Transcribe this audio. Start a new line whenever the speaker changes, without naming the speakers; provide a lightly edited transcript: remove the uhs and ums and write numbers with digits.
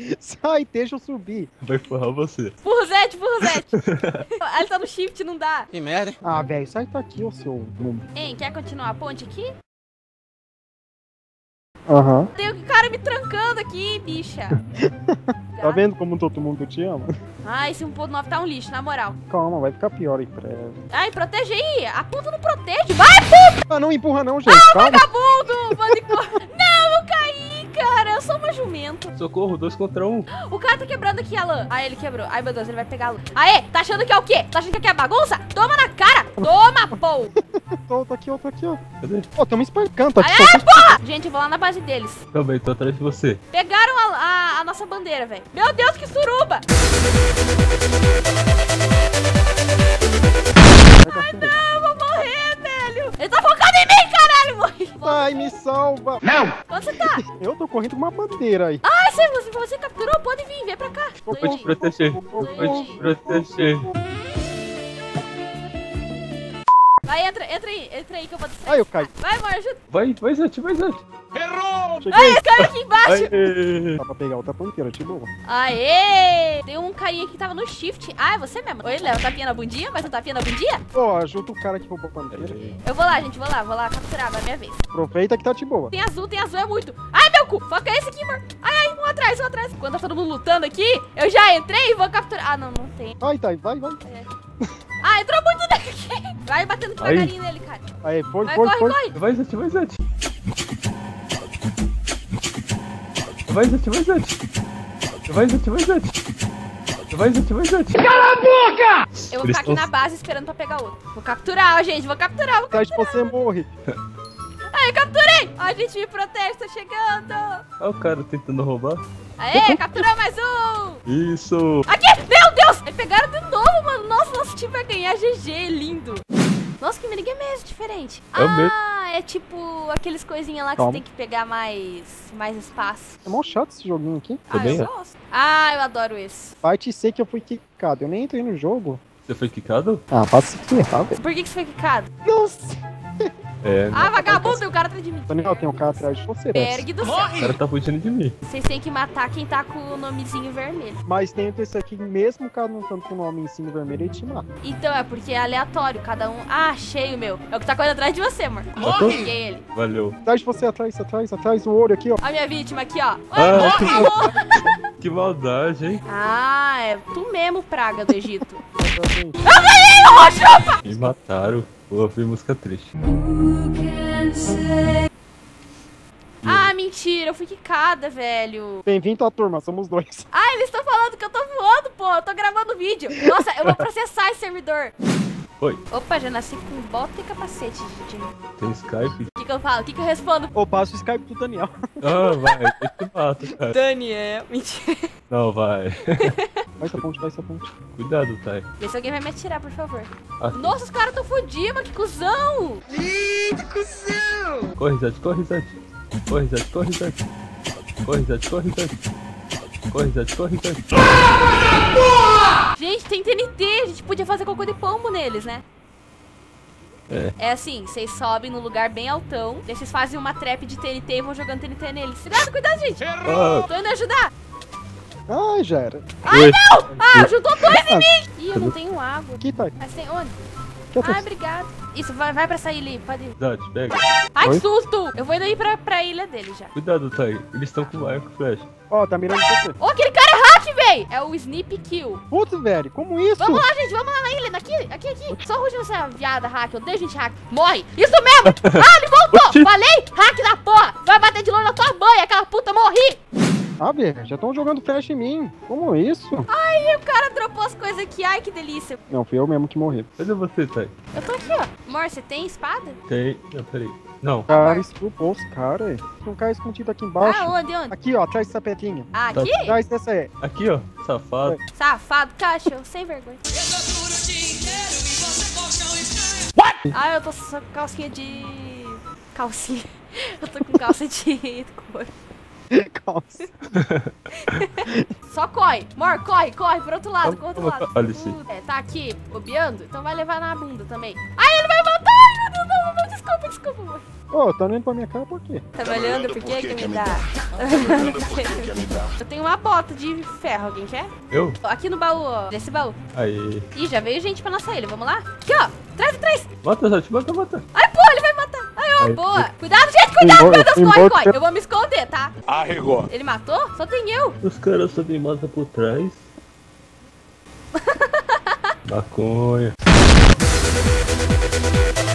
Sai, deixa eu subir.
Vai empurrar você.
Empurra o Zete, empurra o Zete. Ah, ele tá no shift, não dá.
Que merda, hein?
Ah, velho, sai daqui, ô seu...
Hein, quer continuar a ponte aqui?
Aham.
Tem um cara me trancando aqui, bicha.
Tá vendo como todo mundo te ama?
Ah, esse 1.9 tá um lixo, na moral.
Calma, vai ficar pior aí, breve.
Ai, protege aí. A ponta não protege. Vai, puta!
Ah, não empurra não, gente. Calma.
Vagabundo! Não, eu caí, cara. Eu sou uma jumenta.
Socorro, 2 contra 1.
O cara tá quebrando aqui a lã. Ai, ele quebrou. Ai, meu Deus, ele vai pegar a lã. Aê, tá achando que é o quê? Tá achando que aqui é bagunça? Toma na cara! Toma, pô!
Tô aqui, ó.
Cadê?
Ó, tem um espancando aqui.
Aê, porra! Gente, eu vou lá na base deles.
Também, tô atrás de você.
Pegaram a nossa bandeira, velho. Meu Deus, que suruba! Ai, não, eu vou morrer, velho. Ele tá focado em mim, caralho. Morri.
Ai, me salva.
Onde você tá?
Eu tô correndo com uma bandeira aí.
Ai, você capturou? Pode vir, vem pra cá.
Eu vou te proteger. Eu vou te proteger.
Vai, entra aí que eu vou distrair.
Ai, eu caí.
Vai, amor, ajuda.
Vai, Zete, vai, Zete.
Cheguei.
Ai, esse cara aqui embaixo.
Aê.
Dá pra pegar outra bandeira, de boa.
Aê! Tem um carinha aqui que tava no shift. Ah, é você mesmo. Oi, Léo, tapinha na bundinha? Mais um tapinha na bundinha?
Ó, ajuda o cara que roubou a bandeira.
Eu vou lá, gente, vou lá capturar, vai minha vez.
Aproveita que tá de boa.
Tem azul, é muito. Ai, meu cu, foca esse aqui, amor. Ai, um atrás. Quando tá todo mundo lutando aqui, eu já entrei e vou capturar. Ah, não tem.
Ai, tá, vai.
Ah, entrou muito nele aqui. Vai batendo devagarinho nele, cara.
Aí, foi.
Corre.
Vai, Zete, vai, Zete. Vai, Zete, vai, Zete. Vai, Zete, vai, Zete. Vai, Zete, vai, Zete.
Eu vou ficar aqui na base esperando pra pegar outro. Vou capturar, ó, gente. Vou capturar.
Atrás de você morre.
Ai, capturei. Ó, gente, me protege, tô chegando.
Olha o cara tentando roubar.
Aê, capturou mais um.
Isso.
Aqui, meu Deus. Eles pegaram de novo, mano. Nossa, nosso time vai ganhar GG, lindo. Nossa, que minigame é esse diferente?
É o mesmo.
É tipo aqueles coisinhas lá que
Calma.
você tem que pegar mais espaço.
É mó chato esse joguinho aqui.
Também
eu
é.
gosto. Ah, eu adoro esse.
Vai te ser que eu fui quicado. Eu nem entrei no jogo.
Você foi quicado?
Ah, passa se ferrar, velho.
Por que você foi quicado?
Nossa.
É.
Ah, vagabundo, o cara atrás de mim.
Daniel, tem um cara atrás de você,
Berg do céu.
O cara tá fugindo de mim.
Vocês têm que matar quem tá com o nomezinho vermelho.
Mas tem esse aqui, mesmo o cara não estando com o nome em cima vermelho, ele te mata.
Então, é porque é aleatório, cada um... Ah, achei o meu. É o que tá correndo atrás de você, amor. Peguei ele.
Valeu.
Atrás de você, atrás, o olho aqui, ó.
Ó a minha vítima aqui, ó.
Ah, que maldade, hein?
Ah, é tu mesmo, praga do Egito.
Me mataram. Pô, foi música triste.
Ah, mentira, eu fui quicada, velho.
Bem-vindo à turma, somos dois.
Ah, eles estão falando que eu tô voando, pô. Eu tô gravando vídeo. Nossa, eu vou processar esse servidor.
Oi,
Opa, já nasci com bota e capacete, gente.
tem Skype?
O que eu falo? O que eu respondo?
Ô, passa o Skype do Daniel.
Ah, vai, eu te mato, cara.
Daniel. Mentira.
Não, vai.
Vai essa ponte.
Cuidado, Thay.
Vê se alguém vai me atirar, por favor.
Ah.
Nossa, os caras tão fodidos, mas que cuzão.
Corre, Zete, corre, Zete. Corre, Zete, corre, Zete. Corre, Zete, corre, Zete. Corre, Zete, corre, Zete.
Gente, tem TNT. A gente podia fazer cocô de pombo neles, né?
É.
É assim, vocês sobem no lugar bem altão, daí vocês fazem uma trap de TNT e vão jogando TNT neles. Cuidado, gente.
Ah,
Tô indo ajudar.
Ai, já era.
Ai, não! Ah, juntou dois em mim! Ih, eu não tenho água.
Aqui, tá.
Mas tem onde?
Aqui
Ai,
atrás.
obrigado. Isso, vai pra essa ilha aí, pode ir.
Zete, pega.
Ai, que
Oi?
susto! Eu vou indo aí pra ilha dele já.
Cuidado, Thay. Eles estão com arco e flecha.
Ó, tá mirando você.
Ô, aquele cara é hack, véi! É o Snip Kill.
Putz, velho, como isso?
Vamos lá, gente, vamos lá na ilha, aqui. Só ruge nessa viada hack, eu odeio gente hack. Morre! Isso mesmo! Ah, ele voltou!
Oxi.
Falei? Hack da porra! Vai bater de longe na tua banha, aquela puta, morri!
Ah, velho, já estão jogando flash em mim. Como isso?
Ai, o cara dropou as coisas aqui, ai, que delícia.
Não, fui eu mesmo que morri.
Cadê você, Thay?
Eu tô aqui, ó. Amor, você tem espada?
Tem. Não, peraí. Não.
O cara estrupou os caras. Tem um cara escondido aqui embaixo.
Ah, onde?
Aqui, ó, atrás dessa pedrinha.
Ah, aqui?
Atrás dessa é.
Aqui, ó. Safado.
Safado, cachorro, sem vergonha. Ah, eu tô só com calcinha de... Calcinha. Eu tô com calça de couro.
Calça.
Só corre. Amor, corre pro outro lado, pro outro lado.
Olha esse.
Tá aqui, bobeando? Então vai levar na bunda também. Ai, ele vai matar! Ai, meu Deus, não, desculpa, amor.
Ô, tá olhando pra minha cara por quê?
Tá me olhando por que que me dá? Eu tenho uma bota de ferro, alguém quer?
Eu?
Aqui no baú, ó. Nesse baú.
Aí.
Ih, já veio gente pra nossa ilha, vamos lá? Aqui, ó. Traz.
Mata, Zat, mata.
Ai, pô, ele vai matar. Ai, ó,
Aí.
Cuidado, gente, cuidado, meu Deus, corre. Eu vou me esconder, tá?
Arregou.
Ele matou? Só tem eu.
Os caras só me matam por trás. Maconha.